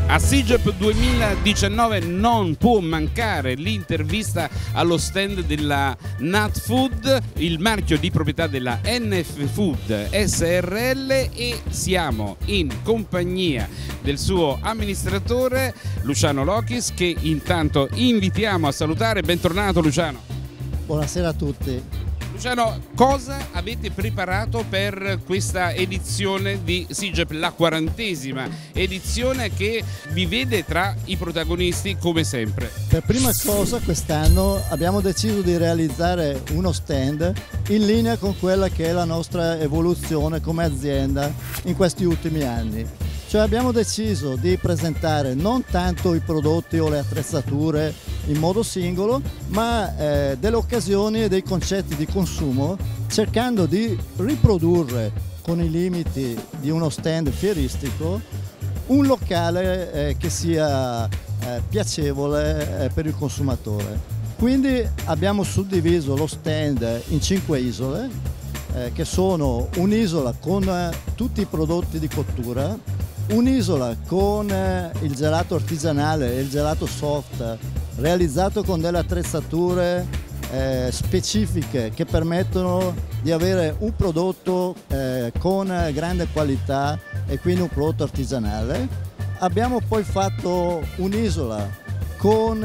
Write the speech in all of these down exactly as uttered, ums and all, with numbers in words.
A SIGEP duemiladiciannove non può mancare l'intervista allo stand della Nat Food, il marchio di proprietà della N F Food S R L, e siamo in compagnia del suo amministratore Luciano Lochis, che intanto invitiamo a salutare. Bentornato Luciano. Buonasera a tutti. Luciano, cosa avete preparato per questa edizione di SIGEP, la quarantesima edizione che vi vede tra i protagonisti come sempre? Per prima cosa quest'anno abbiamo deciso di realizzare uno stand in linea con quella che è la nostra evoluzione come azienda in questi ultimi anni. Cioè abbiamo deciso di presentare non tanto i prodotti o le attrezzature in modo singolo, ma eh, delle occasioni e dei concetti di consumo, cercando di riprodurre con i limiti di uno stand fieristico un locale eh, che sia eh, piacevole eh, per il consumatore. Quindi abbiamo suddiviso lo stand in cinque isole, eh, che sono un'isola con eh, tutti i prodotti di cottura, un'isola con eh, il gelato artigianale e il gelato soft, realizzato con delle attrezzature eh, specifiche che permettono di avere un prodotto eh, con grande qualità e quindi un prodotto artigianale. Abbiamo poi fatto un'isola con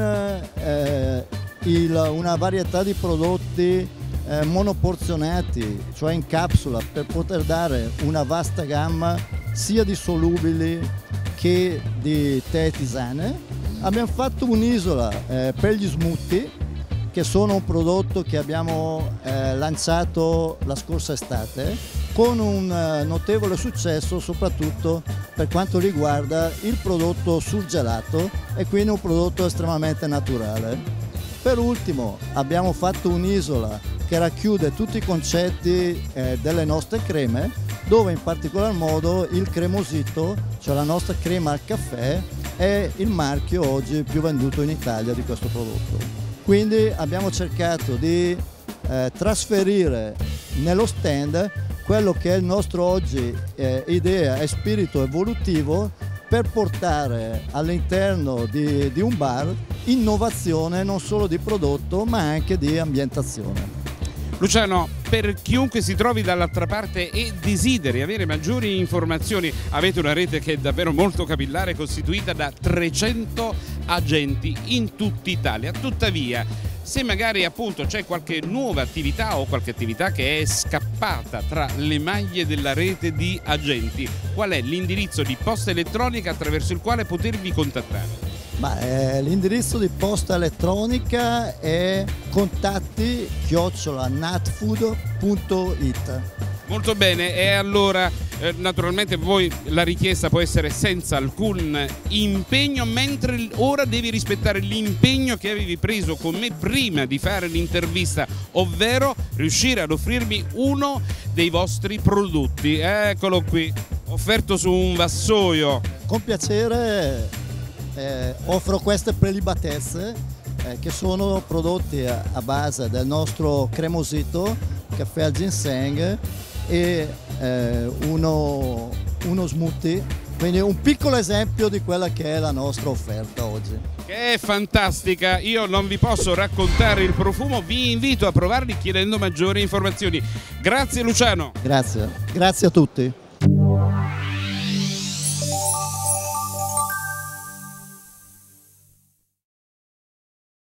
eh, il, una varietà di prodotti eh, monoporzionati, cioè in capsula, per poter dare una vasta gamma sia di solubili che di tè e tisane. Abbiamo fatto un'isola eh, per gli smoothie, che sono un prodotto che abbiamo eh, lanciato la scorsa estate, con un eh, notevole successo soprattutto per quanto riguarda il prodotto surgelato, e quindi un prodotto estremamente naturale. Per ultimo abbiamo fatto un'isola che racchiude tutti i concetti eh, delle nostre creme, dove in particolar modo il cremosito, cioè la nostra crema al caffè, è il marchio oggi più venduto in Italia di questo prodotto. Quindi abbiamo cercato di eh, trasferire nello stand quello che è il nostro oggi eh, idea e spirito evolutivo, per portare all'interno di, di un bar innovazione non solo di prodotto ma anche di ambientazione. Luciano, per chiunque si trovi dall'altra parte e desideri avere maggiori informazioni, avete una rete che è davvero molto capillare, costituita da trecento agenti in tutta Italia. Tuttavia, se magari appunto c'è qualche nuova attività o qualche attività che è scappata tra le maglie della rete di agenti, qual è l'indirizzo di posta elettronica attraverso il quale potervi contattare? Eh, l'indirizzo di posta elettronica è contatti chiocciola natfood punto it. Molto bene, e allora eh, naturalmente voi la richiesta può essere senza alcun impegno, mentre ora devi rispettare l'impegno che avevi preso con me prima di fare l'intervista, ovvero riuscire ad offrirmi uno dei vostri prodotti. Eccolo qui, offerto su un vassoio. Con piacere. Eh, offro queste prelibatezze eh, che sono prodotti a, a base del nostro cremosito, caffè al ginseng e eh, uno, uno smoothie, quindi un piccolo esempio di quella che è la nostra offerta oggi. Che è fantastica, io non vi posso raccontare il profumo, vi invito a provarli chiedendo maggiori informazioni. Grazie Luciano. Grazie, grazie a tutti.